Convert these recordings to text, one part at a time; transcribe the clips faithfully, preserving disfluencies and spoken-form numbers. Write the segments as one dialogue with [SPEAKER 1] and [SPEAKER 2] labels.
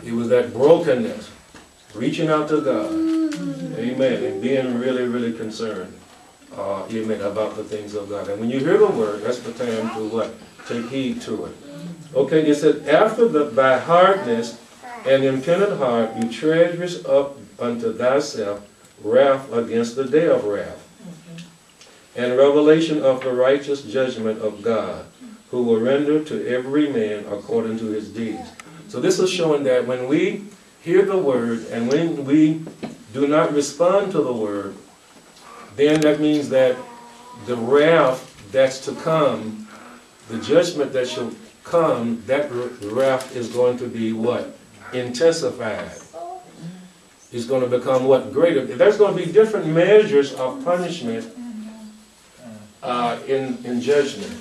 [SPEAKER 1] It was that brokenness, reaching out to God, amen, and being really, really concerned, uh, amen, about the things of God. And when you hear the word, that's the time to what? Take heed to it. Okay, it said, after the, thy hardness and impenitent heart, you treasures up unto thyself wrath against the day of wrath, and revelation of the righteous judgment of God, who will render to every man according to his deeds. So this is showing that when we hear the word and when we do not respond to the word, then that means that the wrath that's to come, the judgment that shall come, that wrath is going to be what? Intensified. It's going to become what? Greater. There's going to be different measures of punishment uh, in, in judgment.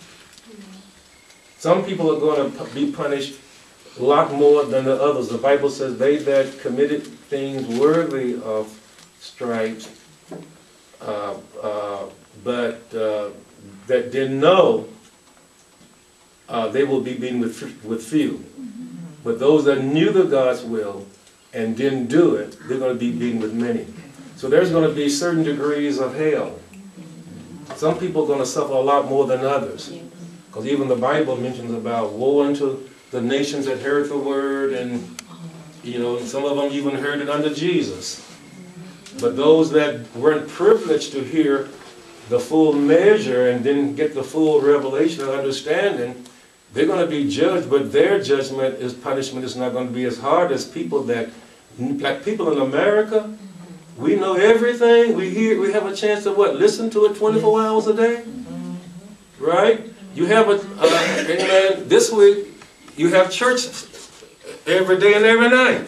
[SPEAKER 1] Some people are going to be punished a lot more than the others. The Bible says they that committed things worthy of stripes, uh, uh, but uh, that didn't know, uh, they will be beaten with, with few. But those that knew the God's will and didn't do it, they're going to be beaten with many. So there's going to be certain degrees of hell. Some people are going to suffer a lot more than others. Because even the Bible mentions about woe unto the nations that heard the word, and you know, some of them even heard it under Jesus. But those that weren't privileged to hear the full measure and didn't get the full revelation and understanding, they're going to be judged, but their judgment is punishment is not going to be as hard as people that, like people in America, we know everything. We hear, we have a chance to what? Listen to it twenty-four hours a day, right? You have a, uh, amen, this week, you have church every day and every night.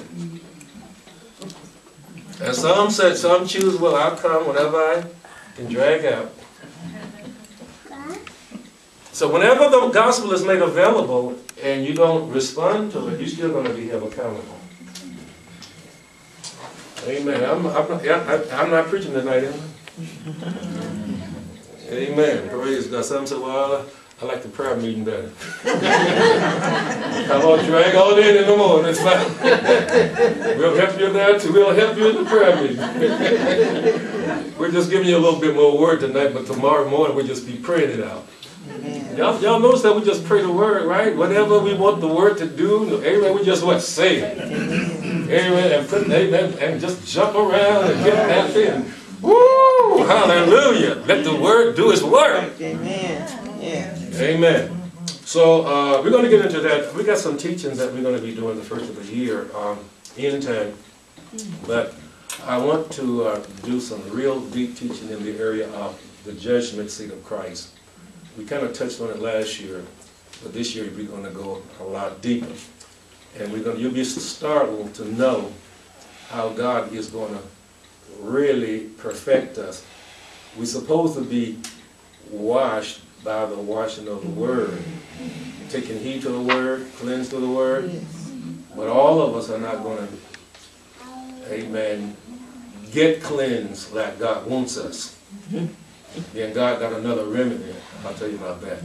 [SPEAKER 1] And some said, some choose, well, I'll come whenever I can drag out. So whenever the gospel is made available and you don't respond to it, you're still going to be held accountable. Amen. I'm, I'm, not, I'm not preaching tonight, am I? Amen. Praise God. Some say, well, I like the prayer meeting better. Come on, drag on in in the morning. It's fine. We'll help you there too. We'll help you in the prayer meeting. We're just giving you a little bit more word tonight, but tomorrow morning we'll just be praying it out. Y'all, y'all notice that we just pray the word, right? Whatever we want the word to do, amen, we just what? Say it. Amen. And put amen and just jump around and get happy and woo! Hallelujah. Let the word do its work. Amen. Yeah. Amen. So uh, we're going to get into that. We got some teachings that we're going to be doing the first of the year, um, in time. But I want to uh, do some real deep teaching in the area of the judgment seat of Christ. We kind of touched on it last year, but this year we're going to go a lot deeper. And we're going to, you'll be startled to know how God is going to really perfect us. We're supposed to be washed by the washing of the word, taking heed to the word, cleansed to the word. But all of us are not going to, amen, get cleansed like God wants us. Then God got another remedy. I'll tell you about that.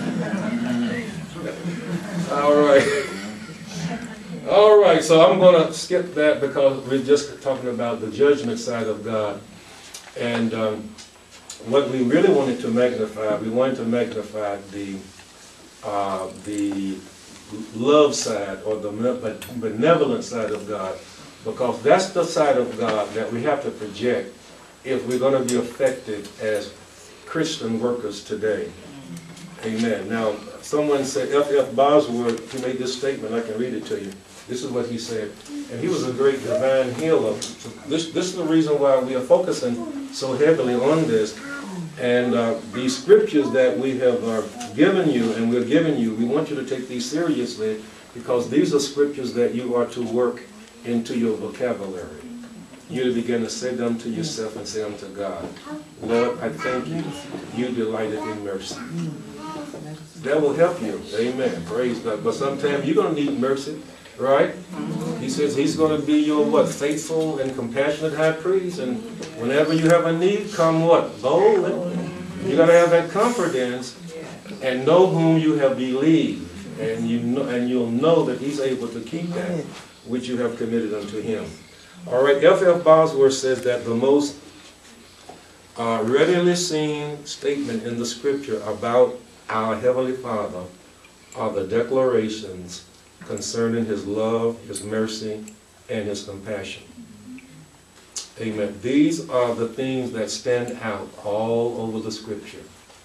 [SPEAKER 1] All right. All right, so I'm going to skip that because we're just talking about the judgment side of God. And um, what we really wanted to magnify, we wanted to magnify the, uh, the love side or the benevolent side of God, because that's the side of God that we have to project if we're going to be effective as Christian workers today. Amen. Now, someone said, F F Bosworth, he made this statement, I can read it to you. This is what he said. And he was a great divine healer. So this, this is the reason why we are focusing so heavily on this. And uh, these scriptures that we have uh, given you and we're giving you, we want you to take these seriously, because these are scriptures that you are to work into your vocabulary. You to begin to say them to yourself and say them to God. Lord, I thank you. You delighted in mercy. That will help you. Amen. Praise God. But sometimes you're going to need mercy, right? He says he's going to be your what? Faithful and compassionate high priest. And whenever you have a need, come what? Boldly. You got to have that confidence and know whom you have believed. And you know, and you'll know that he's able to keep that which you have committed unto him. All right, F F Bosworth says that the most uh, readily seen statement in the scripture about our Heavenly Father are the declarations concerning his love, his mercy, and his compassion. Amen. These are the things that stand out all over the scripture.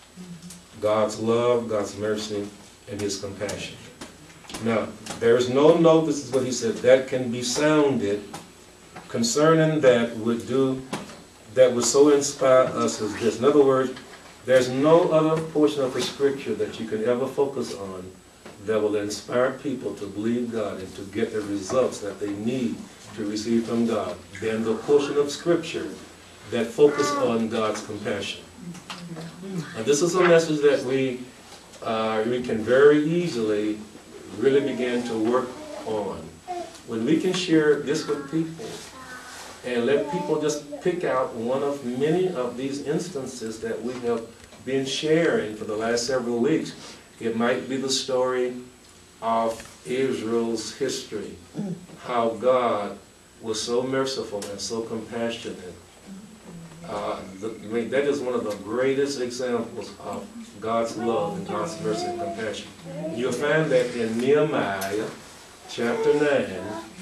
[SPEAKER 1] God's love, God's mercy, and his compassion. Now, there is no note, this is what he said, that can be sounded concerning that would do, that would so inspire us as this. In other words, there's no other portion of the scripture that you can ever focus on that will inspire people to believe God and to get the results that they need to receive from God than the portion of scripture that focus on God's compassion. And this is a message that we, uh, we can very easily really begin to work on. When we can share this with people and let people just pick out one of many of these instances that we have been sharing for the last several weeks. It might be the story of Israel's history, how God was so merciful and so compassionate. Uh, the, I mean, that is one of the greatest examples of God's love and God's mercy and compassion. You'll find that in Nehemiah chapter nine,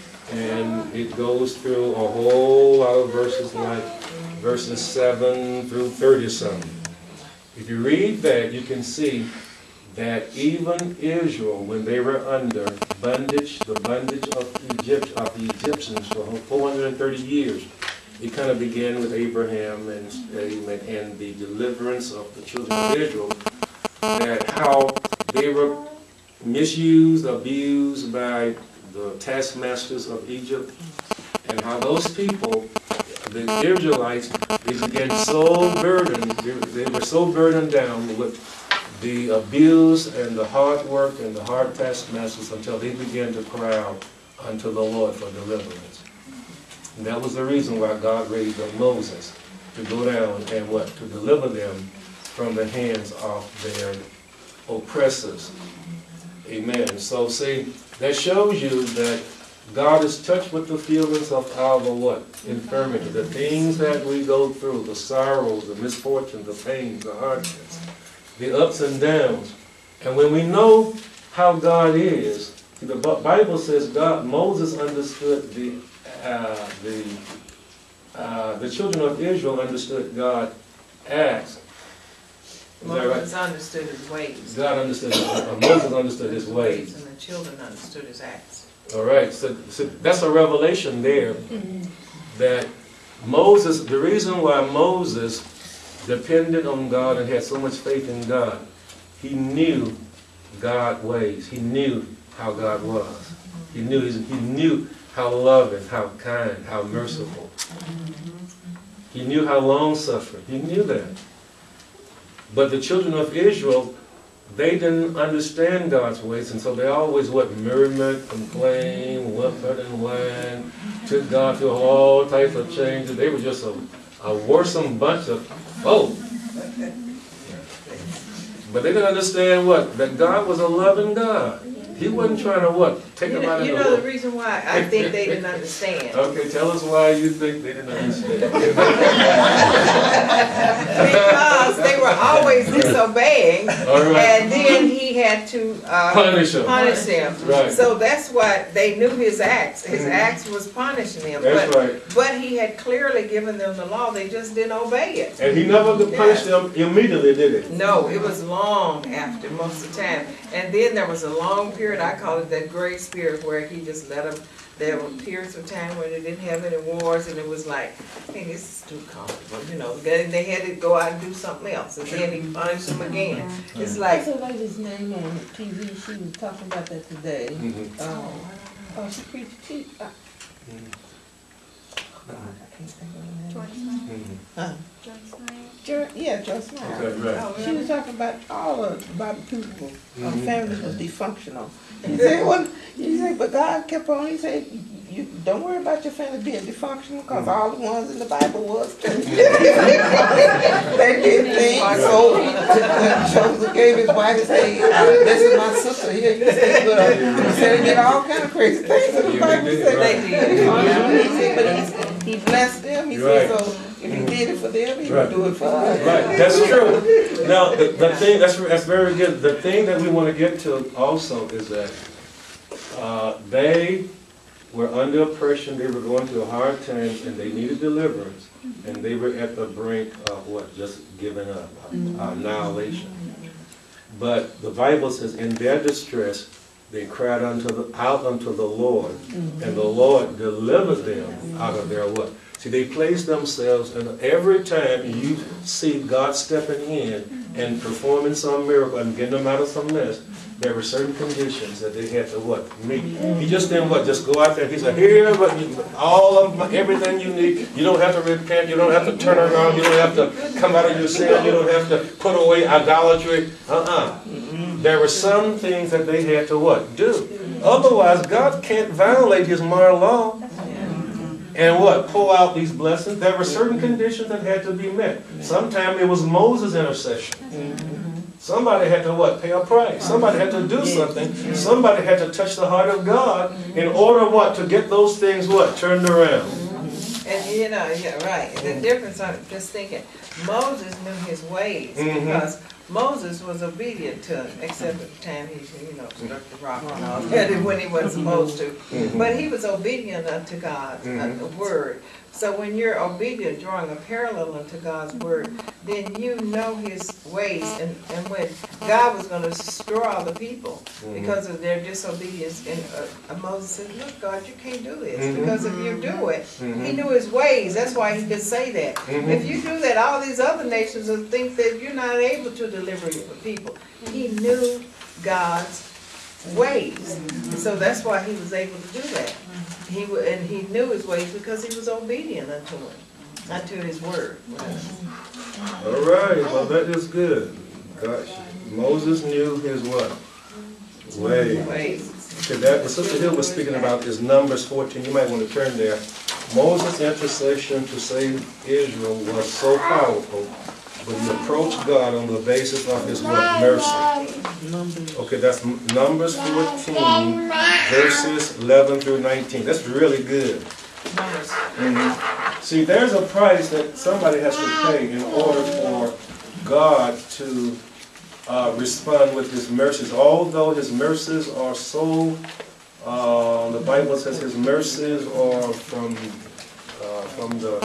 [SPEAKER 1] and it goes through a whole lot of verses, like verses seven through thirty something. If you read that, you can see that even Israel, when they were under bondage, the bondage of, Egypt, of the Egyptians for four hundred thirty years, it kind of began with Abraham and, and the deliverance of the children of Israel, that how they were misused, abused by the taskmasters of Egypt, and how those people, the Israelites, they began so burdened, they, they were so burdened down with the abuse and the hard work and the hard taskmasters until they began to cry out unto the Lord for deliverance. And that was the reason why God raised up Moses to go down and what? To deliver them from the hands of their oppressors. Amen. So see, that shows you that God is touched with the feelings of our what? Infirmity. The things that we go through, the sorrows, the misfortunes, the pains, the hardships, the ups and downs. And when we know how God is, see, the Bible says God, Moses understood the uh, the uh, the children of Israel understood God's acts.
[SPEAKER 2] Moses right? understood his ways.
[SPEAKER 1] God understood, uh, Moses understood his ways.
[SPEAKER 2] And the children understood his acts.
[SPEAKER 1] All right, so, so that's a revelation there that Moses, the reason why Moses depended on God and had so much faith in God, he knew God's ways. He knew how God was. He knew, he knew how loving, how kind, how merciful. He knew how long-suffering. He knew that. But the children of Israel, they didn't understand God's ways, and so they always what murmured, complained, whimpered and whined, took God through all types of changes. They were just a, a worrisome bunch of, oh. But they didn't understand what? That God was a loving God. He wasn't trying to what? Take
[SPEAKER 2] you
[SPEAKER 1] them
[SPEAKER 2] know,
[SPEAKER 1] out of
[SPEAKER 2] you
[SPEAKER 1] the
[SPEAKER 2] know
[SPEAKER 1] world.
[SPEAKER 2] the reason why I think they didn't understand.
[SPEAKER 1] Okay, tell us why you think they didn't understand.
[SPEAKER 2] Because they were always disobeying,
[SPEAKER 1] All right.
[SPEAKER 2] and then he had to uh,
[SPEAKER 1] Punish them.
[SPEAKER 2] Punish them.
[SPEAKER 1] Right.
[SPEAKER 2] So that's why they knew his acts. His
[SPEAKER 1] Mhm.
[SPEAKER 2] acts was punishing them.
[SPEAKER 1] That's
[SPEAKER 2] but,
[SPEAKER 1] right.
[SPEAKER 2] But he had clearly given them the law. They just didn't obey it.
[SPEAKER 1] And he never could punish them immediately, did he?
[SPEAKER 2] No, it was long after most of the time. And then there was a long period, I call it that grace period, where he just let them, there were periods of time where they didn't have any wars, and it was like, hey, this is too comfortable, you know. Then they had to go out and do something else, and then he punished them again. It's like,
[SPEAKER 3] What's the lady's name on T V? She was talking about that today.
[SPEAKER 1] Mhm.
[SPEAKER 3] Um, oh, she preached, she, uh,
[SPEAKER 2] God, I can't think of her name.
[SPEAKER 1] Mhm.
[SPEAKER 3] uh, Jer- yeah, Joyce Meyer.
[SPEAKER 1] Okay, right.
[SPEAKER 2] Oh,
[SPEAKER 3] She was talking about all of Bible people, uh,
[SPEAKER 1] Mhm.
[SPEAKER 3] families was dysfunctional. He said, well, he said, but God kept on, he said, you don't worry about your family being dysfunctional, because all the ones in the Bible was too. They did things. So when Joseph gave his wife, he said, uh, "This is my sister here." You say, "Well," he said, "They did all kind of crazy things." In the Bible said,
[SPEAKER 2] They did.
[SPEAKER 3] He said, "But he's, he blessed them." He
[SPEAKER 1] Right.
[SPEAKER 3] said, "So if he did it for them, he
[SPEAKER 1] Right.
[SPEAKER 3] would do it for us."
[SPEAKER 1] Right, that's true. Now, the, the thing, that's, that's very good. The thing that we want to get to also is that uh, they were under oppression, they were going through hard times, and they needed deliverance, and they were at the brink of what? Just giving up, uh, annihilation. But the Bible says, in their distress, they cried unto the, out unto the Lord, and the Lord delivered them out of their what? See, they placed themselves, and every time you see God stepping in and performing some miracle and getting them out of some mess, there were certain conditions that they had to what? Meet. He just didn't what? Just go out there. He said, here, but all of my, everything you need. You don't have to repent. You don't have to turn around. You don't have to come out of your sin. You don't have to put away idolatry. Uh-uh. There were some things that they had to what? Do. Otherwise, God can't violate his moral law. And what? Pull out these blessings. There were certain conditions that had to be met. Sometimes it was Moses' intercession. Somebody had to what? Pay a price. Somebody had to do something. Somebody had to touch the heart of God in order what? To get those things what? Turned around.
[SPEAKER 2] And you know, yeah, right. The difference, I'm just thinking, Moses knew his ways
[SPEAKER 1] Mhm.
[SPEAKER 2] because Moses was obedient to him, except at the time he, you know, struck the rock and all that when he wasn't supposed to.
[SPEAKER 1] Mhm.
[SPEAKER 2] But he was obedient unto God's
[SPEAKER 1] Mhm.
[SPEAKER 2] uh, word. So when you're obedient, drawing a parallel unto God's word, then you know his ways. And, and when God was going to destroy all the people
[SPEAKER 1] Mhm.
[SPEAKER 2] because of their disobedience, and uh, Moses said, look, God, you can't do this.
[SPEAKER 1] Mhm.
[SPEAKER 2] Because if you do it,
[SPEAKER 1] Mhm.
[SPEAKER 2] he knew his ways. That's why he could say that.
[SPEAKER 1] Mhm.
[SPEAKER 2] If you do that, all these other nations will think that you're not able to deliver your people. He knew God's ways. And so that's why he was able to do that. He wa- and he knew his ways because he was obedient unto him, unto his word.
[SPEAKER 1] All right. Well, that is good. Gosh, Moses knew his what? Way.
[SPEAKER 2] Ways.
[SPEAKER 1] Okay, that what Sister Hill was speaking about is Numbers fourteen. You might want to turn there. Moses' intercession to save Israel was so powerful, but he approached God on the basis of his what? Mercy. Okay, that's Numbers fourteen, verses eleven through nineteen. That's really good.
[SPEAKER 2] Numbers.
[SPEAKER 1] Mhm. See, there's a price that somebody has to pay in order for God to uh, respond with his mercies. Although his mercies are so, uh, the Bible says his mercies are from uh, from the,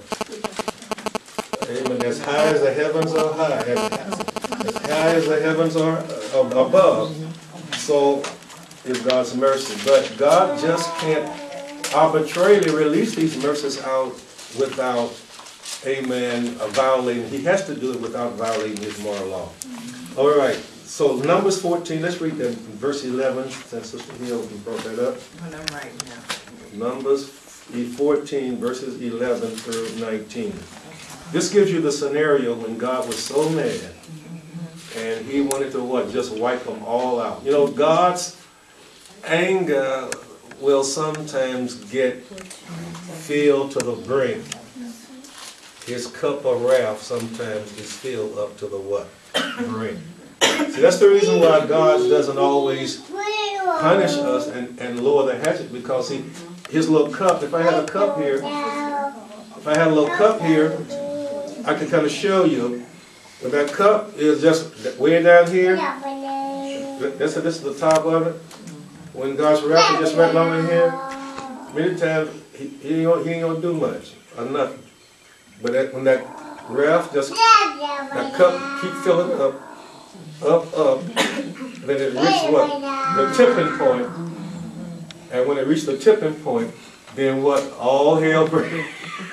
[SPEAKER 1] amen, as high as the heavens are high, as high as the heavens are uh, above, so is God's mercy. But God just can't arbitrarily release these mercies out without, amen, violating. He has to do it without violating his moral law. All right, so Numbers fourteen, let's read that verse eleven, since Sister Hill brought that up.
[SPEAKER 2] What I'm writing now.
[SPEAKER 1] Numbers fourteen, verses eleven through nineteen. This gives you the scenario when God was so mad, and he wanted to what? Just wipe them all out. You know, God's anger will sometimes get filled to the brink. His cup of wrath sometimes is filled up to the what? Brink. See, that's the reason why God doesn't always punish us and, and lower the hatchet, because he, his little cup, if I had a cup here, if I had a little cup here, I could kind of show you, but that cup is just way down here. This, this is the top of it. When God's wrath is just right along in here, many times he, he, ain't, he ain't gonna do much or nothing. But that, when that wrath just, that cup keep filling up, up, up, then it reaches what? The tipping point. And when it reaches the tipping point, then what? All hell breaks.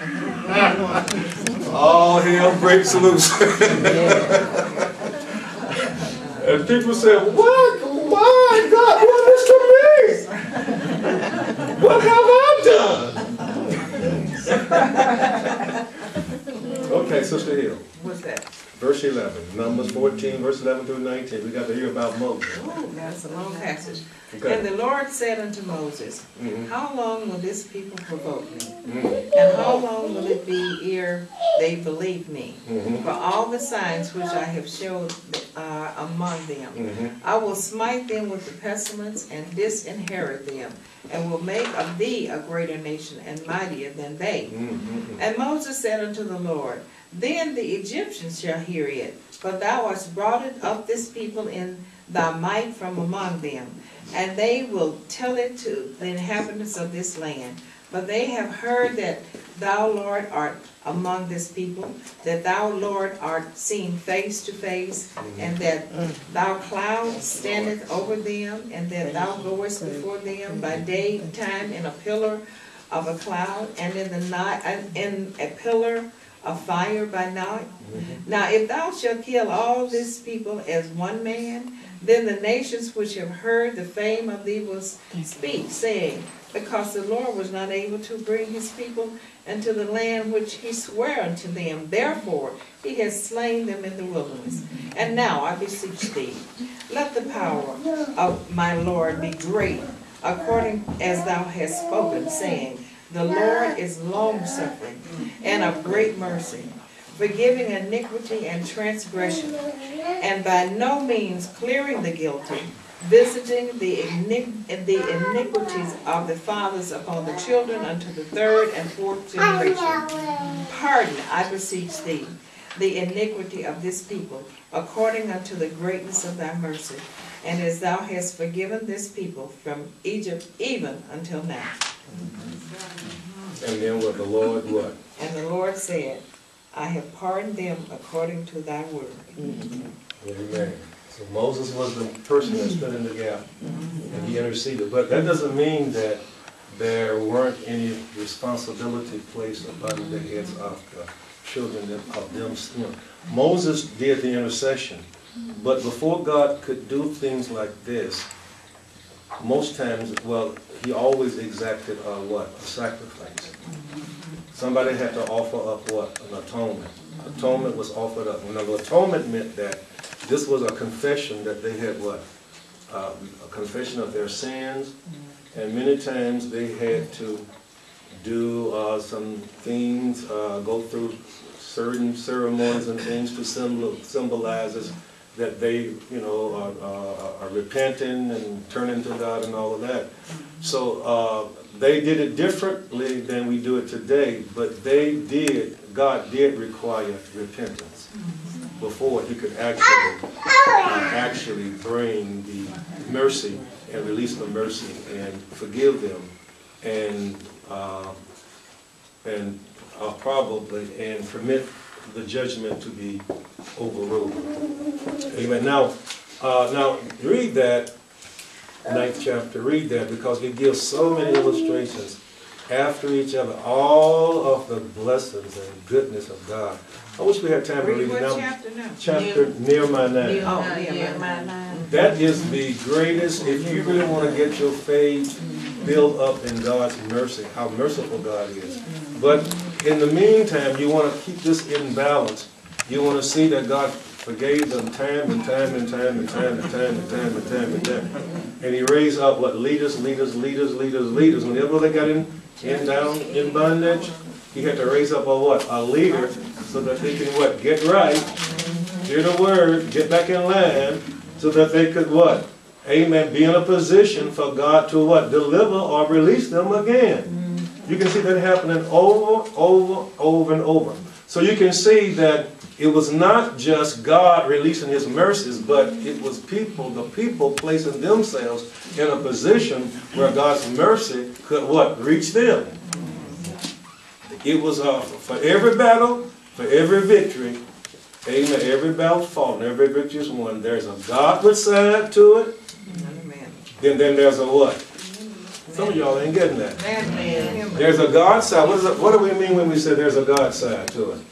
[SPEAKER 1] All hell breaks loose. And people say, what? Why, God, what is to me? What have I done? Okay, Sister Hill.
[SPEAKER 2] What's that?
[SPEAKER 1] verse eleven. Numbers fourteen, verse eleven through nineteen. We got to hear about Moses.
[SPEAKER 2] Oh, that's a long passage.
[SPEAKER 1] Okay.
[SPEAKER 2] And the Lord said unto Moses,
[SPEAKER 1] Mhm.
[SPEAKER 2] how long will this people provoke me?
[SPEAKER 1] Mhm.
[SPEAKER 2] And how long will it be ere they believe me?
[SPEAKER 1] Mhm.
[SPEAKER 2] For all the signs which I have showed uh, among them,
[SPEAKER 1] Mhm.
[SPEAKER 2] I will smite them with the pestilence and disinherit them, and will make of thee a greater nation and mightier than they.
[SPEAKER 1] Mhm.
[SPEAKER 2] And Moses said unto the Lord, then the Egyptians shall hear it, for thou hast brought it up this people in thy might from among them, and they will tell it to the inhabitants of this land. But they have heard that thou, Lord, art among this people, that thou, Lord, art seen face to face, and that thou cloud standeth over them, and that thou goest before them by daytime in a pillar of a cloud, and in the night in a pillar of fire by night. Now if thou shalt kill all this people as one man, then the nations which have heard the fame of thee will speak, saying, because the Lord was not able to bring his people into the land which he sware unto them, therefore he has slain them in the wilderness. And now I beseech thee, let the power of my Lord be great, according as thou hast spoken, saying, the Lord is long-suffering and of great mercy, forgiving iniquity and transgression, and by no means clearing the guilty, visiting the, iniq the iniquities of the fathers upon the children unto the third and fourth generation. Pardon, I beseech thee, the iniquity of this people, according unto the greatness of thy mercy, and as thou hast forgiven this people from Egypt even until now.
[SPEAKER 1] And then what the Lord what?
[SPEAKER 2] And the Lord said, I have pardoned them according to thy word.
[SPEAKER 1] Amen. So Moses was the person that stood in the gap, and he interceded. But that doesn't mean that there weren't any responsibility placed upon the heads of the children of them. You know, Moses did the intercession, but before God could do things like this, most times, well, he always exacted uh, what? A sacrifice. Somebody had to offer up what? An atonement. Atonement was offered up. Now, the atonement meant that this was a confession that they had what? Uh, a confession of their sins. And many times they had to do uh, some things, uh, go through certain ceremonies and things to symbol symbolize this, that they, you know, are, are, are repenting and turning to God and all of that. So uh, they did it differently than we do it today, but they did, God did require repentance before he could actually, uh, actually bring the mercy and release the mercy and forgive them and, uh, and uh, probably, and permit the judgment to be overruled. Amen. Now, uh, now read that ninth chapter. Read that because it gives so many illustrations after each other, all of the blessings and goodness of God. I wish we had time to read it
[SPEAKER 2] Read
[SPEAKER 1] now.
[SPEAKER 2] what chapter now?
[SPEAKER 1] Chapter Nehemiah nine.
[SPEAKER 2] Oh, Nehemiah nine.
[SPEAKER 1] That is the greatest. If you really want to get your faith built up in God's mercy, how merciful God is. But in the meantime, you want to keep this in balance. You want to see that God forgave them time and time and time and time and time and time and time and time. And he raised up what? Leaders, leaders, leaders, leaders, leaders. Whenever they got in, in down in bondage, he had to raise up a what? A leader so that they can what? Get right, hear the word, get back in line, so that they could what? Amen. Be in a position for God to what? Deliver or release them again. You can see that happening over, over, over, and over. So you can see that it was not just God releasing his mercies, but it was people, the people placing themselves in a position where God's mercy could what? Reach them. It was uh, for every battle, for every victory, amen, every battle fought, and every victory is won. There's a Godward side to it.
[SPEAKER 2] Amen.
[SPEAKER 1] Then, then there's a what? Some of y'all ain't getting that.
[SPEAKER 2] Amen.
[SPEAKER 1] There's a God side. What, is it, what do we mean when we say there's a God side to it?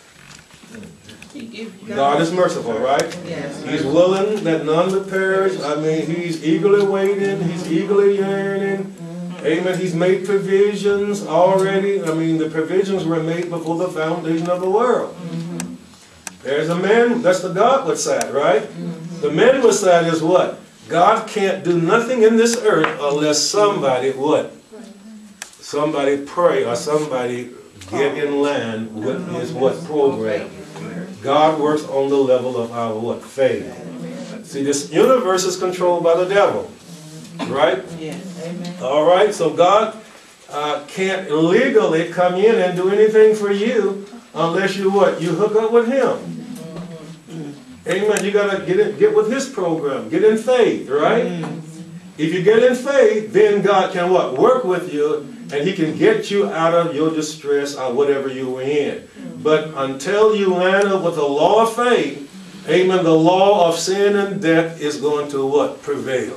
[SPEAKER 1] God is merciful, right?
[SPEAKER 2] Yes.
[SPEAKER 1] He's willing that none would perish. I mean, he's eagerly waiting. He's eagerly yearning. Amen. He's made provisions already. I mean, the provisions were made before the foundation of the world. There's a man, that's the Godward side, right? Mm-hmm. The manward side is what? God can't do nothing in this earth unless somebody, what? Somebody pray or somebody get in line with his what program. God works on the level of our what? Faith. See, this universe is controlled by the devil. Right?
[SPEAKER 2] Yes. Amen.
[SPEAKER 1] All right, so God uh, can't legally come in and do anything for you unless you what? You hook up with him. Mm-hmm. Amen. You got to get in, get with his program. Get in faith, right? Mm-hmm. If you get in faith, then God can what? Work with you, and he can get you out of your distress or whatever you were in. Mm-hmm. But until you line up with the law of faith, amen, the law of sin and death is going to what? Prevail.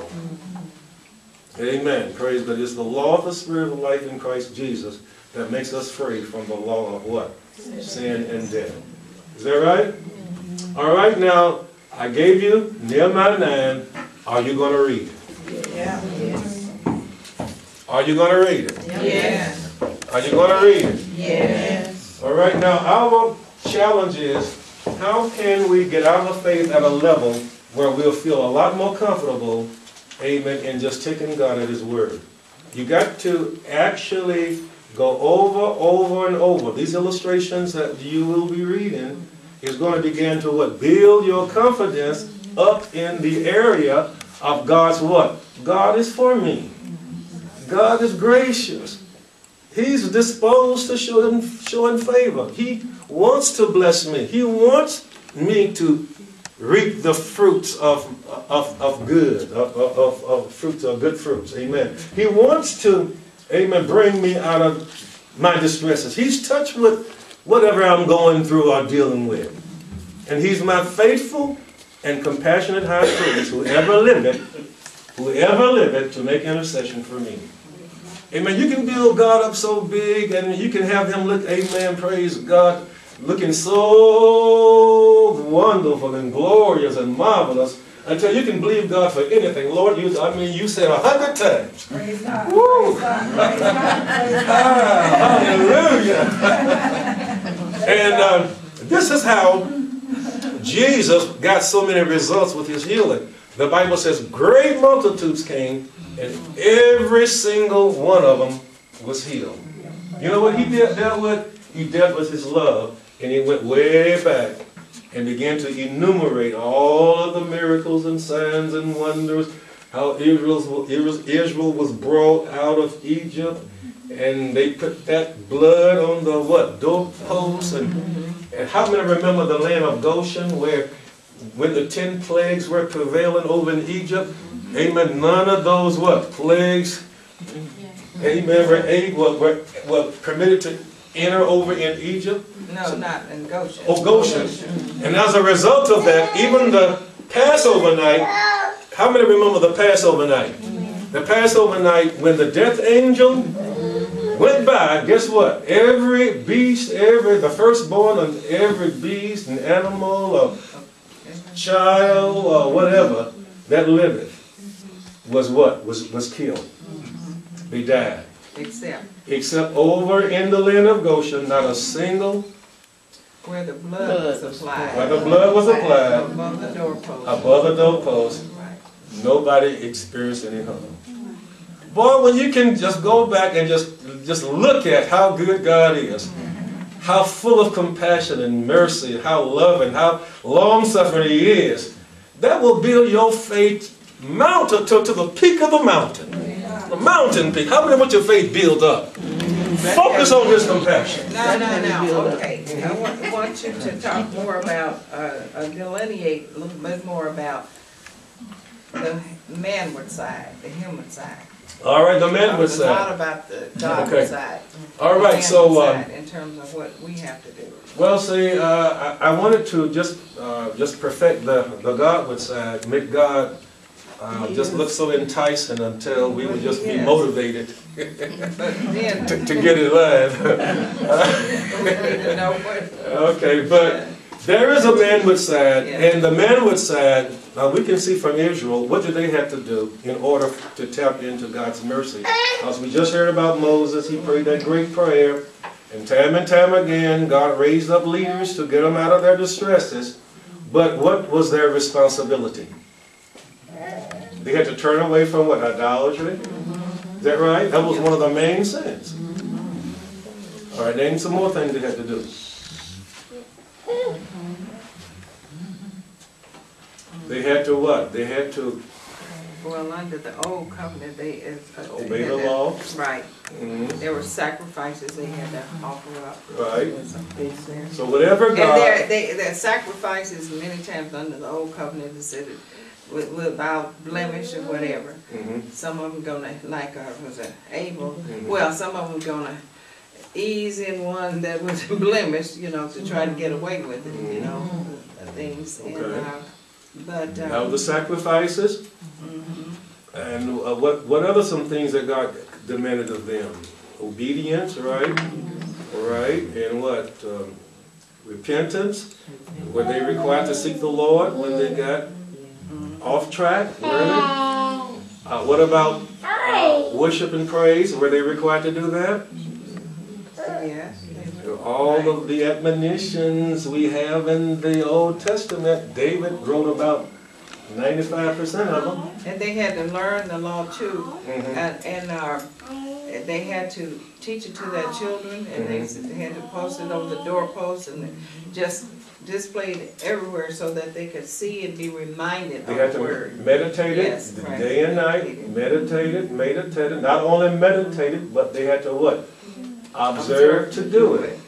[SPEAKER 1] Amen. Praise God. It's the law of the Spirit of life in Christ Jesus that makes us free from the law of what? Sin and death. Is that right? All right, now, I gave you Nehemiah nine. Are you going to read it?
[SPEAKER 2] Yeah. Yes.
[SPEAKER 1] Are you going to read it?
[SPEAKER 2] Yes.
[SPEAKER 1] Are you going to read it?
[SPEAKER 2] Yes.
[SPEAKER 1] All right, now, our challenge is, how can we get out of faith at a level where we'll feel a lot more comfortable, amen, in just taking God at his word? You got to actually go over, over, and over. These illustrations that you will be reading is going to begin to what? Build your confidence up in the area of God's what? God is for me. God is gracious. He's disposed to show him, show him favor. He wants to bless me. He wants me to reap the fruits of, of, of good, of, of, of fruits, of good fruits. Amen. He wants to, amen, bring me out of my distresses. He's touched with whatever I'm going through or dealing with. And he's my faithful and compassionate high priest who ever liveth, who ever liveth to make intercession for me. Amen. You can build God up so big and you can have him look, amen, praise God, looking so wonderful and glorious and marvelous until you can believe God for anything. Lord, you, I mean, you said a hundred times.
[SPEAKER 4] Praise God.
[SPEAKER 1] Woo!
[SPEAKER 4] Praise God. Praise God. Praise God.
[SPEAKER 1] Ah, hallelujah. And uh, this is how Jesus got so many results with his healing. The Bible says great multitudes came and every single one of them was healed. You know what he did, dealt with? He dealt with his love, and he went way back and began to enumerate all of the miracles and signs and wonders, how Israel, Israel was brought out of Egypt, and they put that blood on the what? Doorposts. And, and how many remember the land of Goshen where when the ten plagues were prevailing over in Egypt? Amen. None of those what? Plagues, amen, were, able, were, were permitted to enter over in Egypt.
[SPEAKER 2] No, so, not in Goshen.
[SPEAKER 1] Oh, Goshen. And as a result of that, even the Passover night, how many remember the Passover night? The Passover night, when the death angel went by, guess what? Every beast, every the firstborn of every beast and animal or child or whatever that liveth was what? Was, was killed. They died.
[SPEAKER 2] Except.
[SPEAKER 1] Except over in the land of Goshen, not a single.
[SPEAKER 2] Where the blood was applied.
[SPEAKER 1] Where the blood was applied.
[SPEAKER 2] Above the doorpost.
[SPEAKER 1] Above the doorpost.
[SPEAKER 2] Right.
[SPEAKER 1] Nobody experienced any harm. Boy, when you can just go back and just, just look at how good God is, how full of compassion and mercy, how loving, how long-suffering he is, that will build your faith mountain to, to the peak of the mountain. The mountain peak. How many want your faith built up? Focus on his compassion.
[SPEAKER 2] No, no, no. Okay. I want, I want you to talk more about, uh, uh, delineate a little bit more about the manward side, the human side.
[SPEAKER 1] All right, the manward side.
[SPEAKER 2] Not about the Godward
[SPEAKER 1] okay.
[SPEAKER 2] side.
[SPEAKER 1] All right, so uh,
[SPEAKER 2] in terms of what we have to do.
[SPEAKER 1] Well, see, uh, I, I wanted to just uh, just perfect the the Godward side, make God uh, just look so enticing until we would just be motivated
[SPEAKER 2] then,
[SPEAKER 1] to, to get it live. Okay, but there is a manward side, and the manward side, now we can see from Israel, what did they have to do in order to tap into God's mercy? As we just heard about Moses, he prayed that great prayer, And time and time again, God raised up leaders to get them out of their distresses. But what was their responsibility? They had to turn away from what? Idolatry? Is that right? That was one of the main sins. All right, name some more things they had to do. They had to what? They had to
[SPEAKER 2] Well, under the old covenant, they is. uh,
[SPEAKER 1] obey
[SPEAKER 2] had
[SPEAKER 1] the
[SPEAKER 2] to-
[SPEAKER 1] law.
[SPEAKER 2] Right.
[SPEAKER 1] Mhm.
[SPEAKER 2] There were sacrifices they had to offer up.
[SPEAKER 1] Right.
[SPEAKER 2] Some things there.
[SPEAKER 1] So whatever
[SPEAKER 2] And
[SPEAKER 1] God...
[SPEAKER 2] there, they, their sacrifices many times under the old covenant, it said it with- without blemish or whatever.
[SPEAKER 1] Mhm.
[SPEAKER 2] Some of them gonna, like, uh, was it Abel?
[SPEAKER 1] Mhm.
[SPEAKER 2] Well, some of them gonna ease in one that was blemished, you know, to try to get away with it, you know, the things. And,
[SPEAKER 1] Okay.
[SPEAKER 2] uh, but,
[SPEAKER 1] Now
[SPEAKER 2] uh,
[SPEAKER 1] the sacrifices.
[SPEAKER 2] mhm.
[SPEAKER 1] And uh, what, what other some things that God demanded of them? Obedience, right? Right? And what? Um, repentance. Were they required to seek the Lord when they got off track? Were they? Uh, what about uh, worship and praise? Were they required to do that?
[SPEAKER 2] Yes. they were.
[SPEAKER 1] All of the admonitions we have in the Old Testament, David wrote about ninety-five percent of them.
[SPEAKER 2] And they had to learn the law too,
[SPEAKER 1] Mhm.
[SPEAKER 2] and, and, uh, they had to teach it to their children, and they, they had to post it over the doorposts, and just display it everywhere so that they could see and be reminded
[SPEAKER 1] They
[SPEAKER 2] of
[SPEAKER 1] had
[SPEAKER 2] the
[SPEAKER 1] to
[SPEAKER 2] word.
[SPEAKER 1] meditate it
[SPEAKER 2] Yes, right.
[SPEAKER 1] day and night, meditate it, meditate it. Not only meditate it, but they had to what? Observe to do it.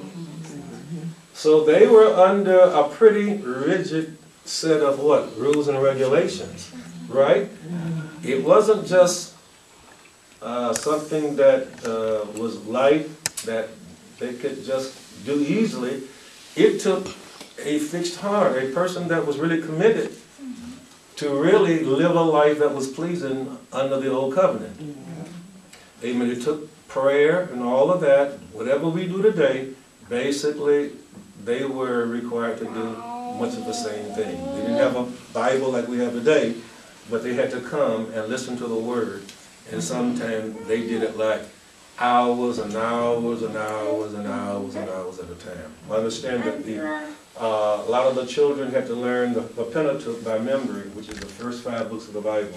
[SPEAKER 1] So they were under a pretty rigid set of what? Rules and regulations, right? It wasn't just uh, something that uh, was light, that they could just do easily. It took a fixed heart, a person that was really committed to really live a life that was pleasing under the old covenant. Amen. It took prayer and all of that. Whatever we do today, basically, they were required to do much of the same thing. They didn't have a Bible like we have today, but they had to come and listen to the Word. And sometimes they did it like hours and hours and hours and hours and hours at a time. I understand that the, uh, a lot of the children had to learn the, the Pentateuch by memory, which is the first five books of the Bible.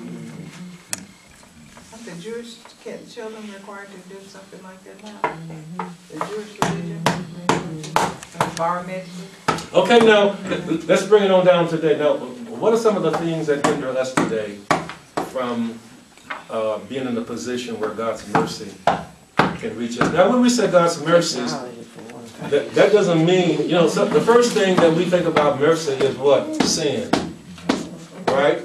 [SPEAKER 2] Are the Jewish kid, children required to do something like that now? The Jewish religion? Uh, Bar mitzvah?
[SPEAKER 1] Okay, now, let's bring it on down today. Now, what are some of the things that hinder us today from uh, being in a position where God's mercy can reach us? Now, when we say God's mercies, that, that doesn't mean, you know, so the first thing that we think about mercy is what? Sin. Right?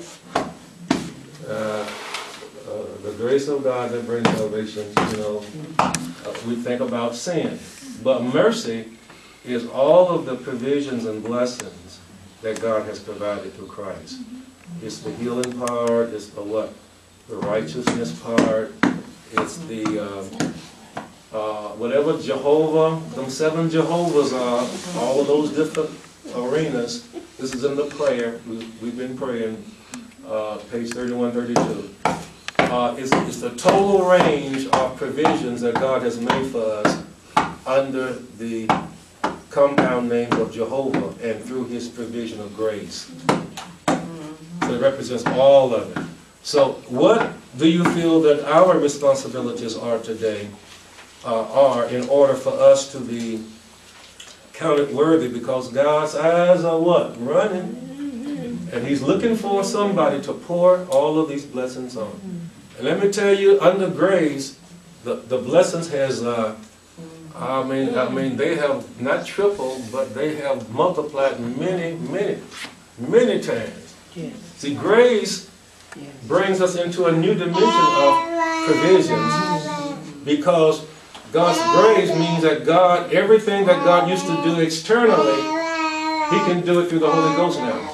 [SPEAKER 1] Uh, uh, the grace of God that brings salvation, you know, uh, we think about sin. But mercy is all of the provisions and blessings that God has provided through Christ. It's the healing part, it's the what? The righteousness part, it's the, uh, uh, whatever Jehovah, them seven Jehovahs are, all of those different arenas. This is in the prayer, we, we've been praying, uh, page thirty-one, thirty-two. Uh, it's, it's the total range of provisions that God has made for us under the compound names of Jehovah and through His provision of grace. So it represents all of it. So what do you feel that our responsibilities are today, uh, are in order for us to be counted worthy? Because God's eyes are what? Running. And He's looking for somebody to pour all of these blessings on. And let me tell you, under grace, the, the blessings has, uh, I mean, I mean, they have not tripled, but they have multiplied many, many, many times.
[SPEAKER 3] Yes.
[SPEAKER 1] See, grace
[SPEAKER 3] Yes.
[SPEAKER 1] brings us into a new dimension of provisions, because God's grace means that God, everything that God used to do externally, He can do it through the Holy Ghost now.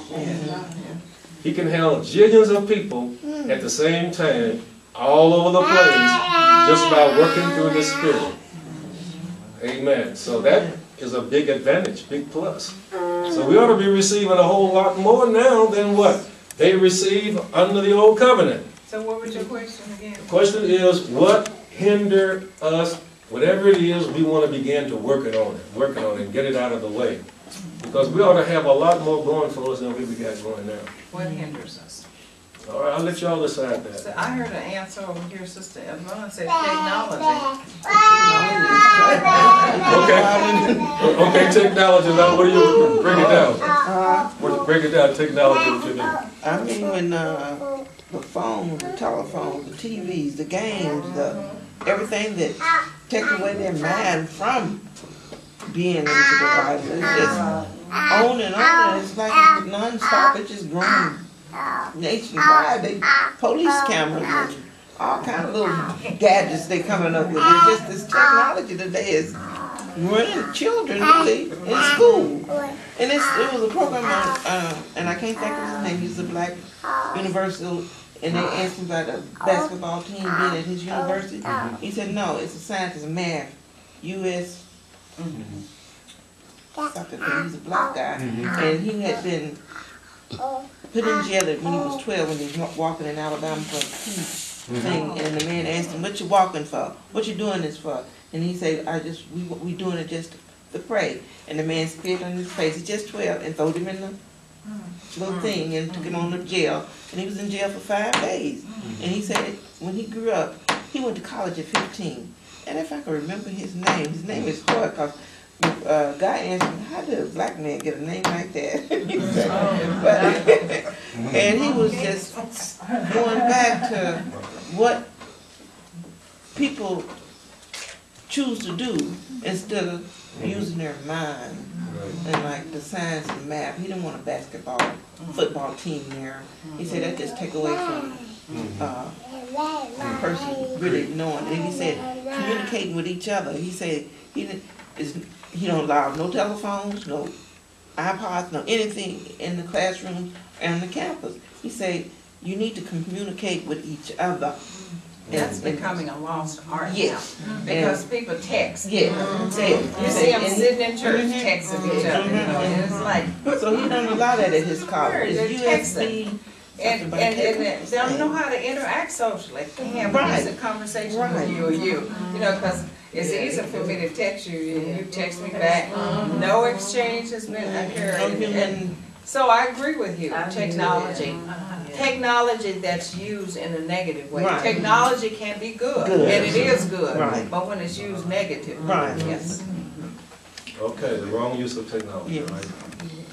[SPEAKER 1] He can handle zillions of people at the same time, all over the place, just by working through the Spirit. Amen. So that is a big advantage, big plus. So we ought to be receiving a whole lot more now than what they receive under the old covenant.
[SPEAKER 2] So what was your question again?
[SPEAKER 1] The question is, what hindered us whatever it is, we want to begin to work it on it, working on it, and get it out of the way. Because we ought to have a lot more going for us than we got going now.
[SPEAKER 2] What hinders us?
[SPEAKER 1] All right, I'll let y'all decide that.
[SPEAKER 2] So I heard an answer over here, Sister Yvonne said technology.
[SPEAKER 1] Okay. Okay, technology, now what do you, break it down.
[SPEAKER 3] Uh,
[SPEAKER 1] What- Break it down, technology, what you do.
[SPEAKER 3] I mean, when, uh, the phones, the telephones, the T Vs, the games, the, everything that take away their mind from being into the Bible, it's just on and on, and it's like it's non-stop, it's just growing nationwide. They, police cameras and all kind of little gadgets they coming up with. It's just this technology today is running children really in school. And it's, it was a program on, uh, and I can't think of his name, he's a black universal, and they asked him about the basketball team being at his university. He said, no, it's a science, it's a math, U S something, he's a black guy. And he had been put in jail when he was twelve when he was wa- walking in Alabama for a key thing. And the man asked him, what you walking for? What you doing this for? And he said, I just, we we doing it just to pray. And the man spit on his face, he's just twelve, and threw him in the little thing and took him on to jail. And he was in jail for five days. And he said when he grew up, he went to college at fifteen. And if I can remember his name, his name is hard because uh, guy asked me, how did a black man get a name like that? But, and he was just going back to what people choose to do instead of using their mind. And like the science and math, he didn't want a basketball, football team there. He said that just take away from uh, the person really knowing. And he said communicating with each other. He said he didn't, is, he don't allow no telephones, no iPods, no anything in the classroom and the campus. He said you need to communicate with each other.
[SPEAKER 2] That's
[SPEAKER 3] And-
[SPEAKER 2] becoming a lost art now.
[SPEAKER 3] Yes.
[SPEAKER 2] Because people text.
[SPEAKER 3] Yeah.
[SPEAKER 2] Say, you see them
[SPEAKER 3] And-
[SPEAKER 2] sitting in church
[SPEAKER 3] Mhm.
[SPEAKER 2] texting each other, you know, and it's like,
[SPEAKER 3] So he don't allow that at his college.
[SPEAKER 2] They're
[SPEAKER 3] It's U S B.
[SPEAKER 2] and,
[SPEAKER 3] something
[SPEAKER 2] and,
[SPEAKER 3] like
[SPEAKER 2] and
[SPEAKER 3] that.
[SPEAKER 2] they don't know how to interact socially. They have a
[SPEAKER 3] Right.
[SPEAKER 2] decent conversation
[SPEAKER 3] Right.
[SPEAKER 2] with you or you, you know, because it's easy for me to text you and you text me back. No exchange has been occurred.
[SPEAKER 3] No
[SPEAKER 2] And- and
[SPEAKER 3] human-
[SPEAKER 2] So I agree with you, technology. Technology that's used in a negative way.
[SPEAKER 3] Right.
[SPEAKER 2] Technology can be good,
[SPEAKER 3] Good.
[SPEAKER 2] and it is good,
[SPEAKER 3] Right.
[SPEAKER 2] but when it's used negatively,
[SPEAKER 3] Right.
[SPEAKER 2] yes.
[SPEAKER 1] Okay, the wrong use of technology,
[SPEAKER 3] Yes.
[SPEAKER 1] right?